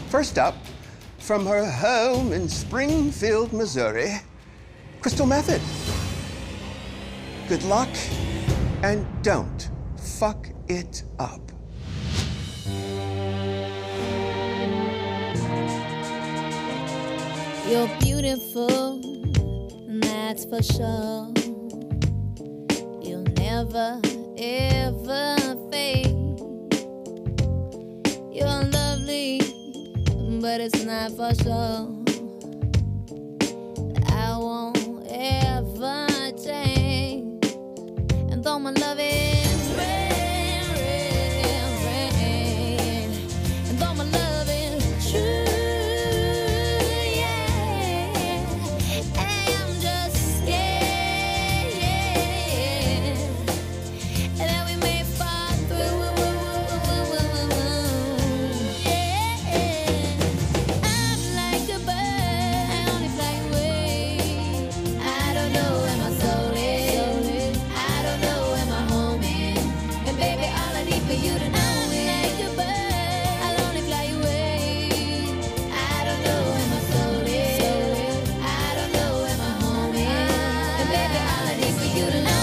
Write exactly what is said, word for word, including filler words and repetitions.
First up, from her home in Springfield, Missouri, Crystal Methyd. Good luck, and don't fuck it up. You're beautiful, that's for sure. You'll never, ever fade. You're lovely, but it's not for sure. I won't ever change. And though my love is rain, rain, rain, and though my love is true, you to know.